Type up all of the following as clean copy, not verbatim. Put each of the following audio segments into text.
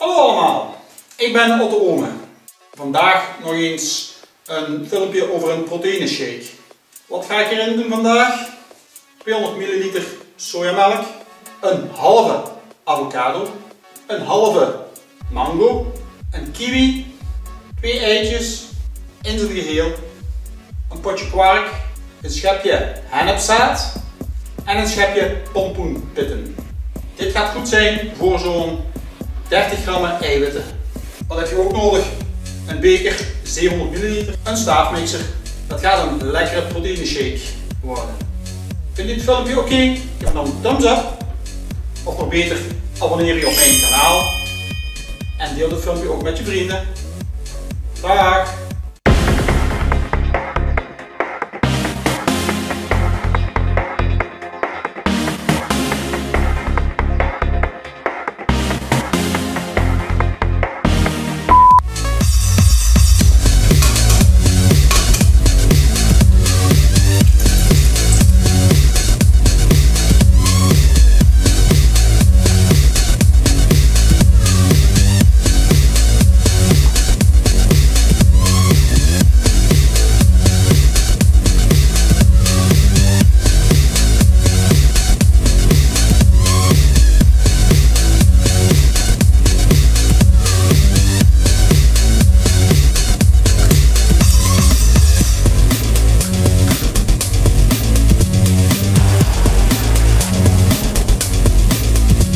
Hallo allemaal, ik ben Otto Ome. Vandaag nog eens een filmpje over een proteïneshake. Wat ga ik erin doen vandaag? 200 ml sojamelk, een halve avocado, een halve mango, een kiwi, 2 eitjes in zijn geheel, een potje kwark, een schepje hennepzaad en een schepje pompoenpitten. Dit gaat goed zijn voor zo'n 30 gram eiwitten. Wat heb je ook nodig? Een beker 700 ml, een staafmixer. Dat gaat een lekkere proteïneshake worden. Vind je dit filmpje oké? Geef dan een thumbs up. Of nog beter, abonneer je op mijn kanaal. En deel dit filmpje ook met je vrienden. Dag!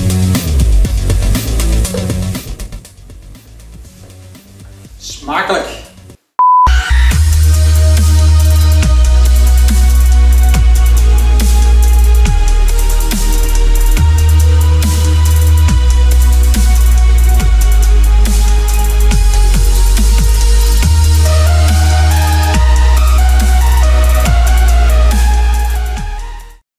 Smakelijk!